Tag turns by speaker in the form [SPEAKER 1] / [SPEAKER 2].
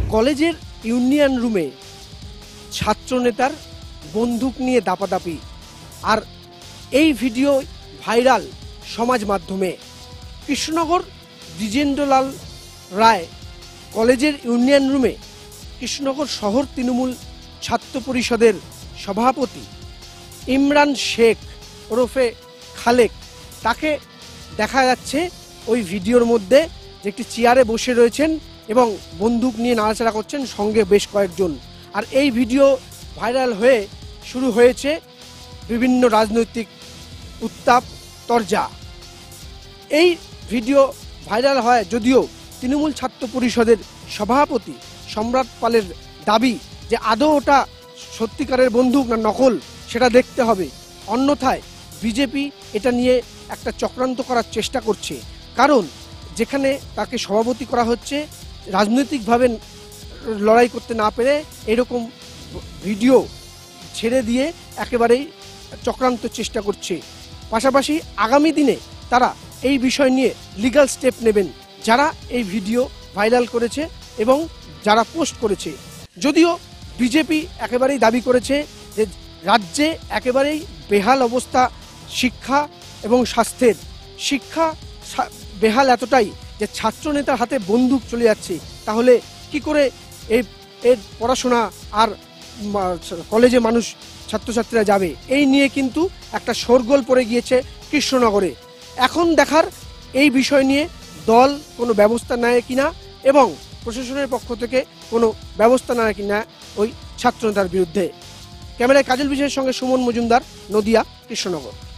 [SPEAKER 1] কলেজের ইউনিয়ন রুমে ছাত্রনেতার বন্দুক নিয়ে দাপাদাপি, আর এই ভিডিও ভাইরাল সমাজ মাধ্যমে। কৃষ্ণনগর দ্বিজেন্দ্রলাল রায় কলেজের ইউনিয়ন রুমে কৃষ্ণনগর শহর তৃণমূল ছাত্র পরিষদের সভাপতি ইমরান শেখ ওরফে খালেক, তাকে দেখা যাচ্ছে ওই ভিডিওর মধ্যে যে একটি চেয়ারে বসে রয়েছেন এবং বন্দুক নিয়ে নাড়াচাড়া করছেন, সঙ্গে বেশ কয়েকজন। আর এই ভিডিও ভাইরাল হয়ে শুরু হয়েছে বিভিন্ন রাজনৈতিক উত্তাপ তরজা। এই ভিডিও ভাইরাল হয় যদিও তৃণমূল ছাত্র পরিষদের সভাপতি সম্রাট পালের দাবি যে আদৌ ওটা সত্যিকারের বন্দুক না নকল সেটা দেখতে হবে, অন্যথায় বিজেপি এটা নিয়ে একটা চক্রান্ত করার চেষ্টা করছে। কারণ যেখানে তাকে সভাপতি করা হচ্ছে, রাজনৈতিকভাবে লড়াই করতে না পেরে এরকম ভিডিও ছেড়ে দিয়ে একেবারেই চক্রান্ত চেষ্টা করছে। পাশাপাশি আগামী দিনে তারা এই বিষয় নিয়ে লিগ্যাল স্টেপ নেবেন যারা এই ভিডিও ভাইরাল করেছে এবং যারা পোস্ট করেছে। যদিও বিজেপি একেবারেই দাবি করেছে যে রাজ্যে একেবারেই বেহাল অবস্থা শিক্ষা এবং স্বাস্থ্যের। শিক্ষা বেহাল এতটাই যে ছাত্রনেতার হাতে বন্দুক চলে যাচ্ছে, তাহলে কি করে এর পড়াশোনা আর কলেজে মানুষ ছাত্রছাত্রীরা যাবে? এই নিয়ে কিন্তু একটা শোরগোল পড়ে গিয়েছে কৃষ্ণনগরে। এখন দেখার এই বিষয় নিয়ে দল কোনো ব্যবস্থা নেয় কিনা এবং প্রশাসনের পক্ষ থেকে কোনো ব্যবস্থা নেয় কিনা ওই ছাত্রনেতার বিরুদ্ধে। ক্যামেরায় কাজল বিশ্বাসের সঙ্গে সুমন মজুমদার, নদিয়া, কৃষ্ণনগর।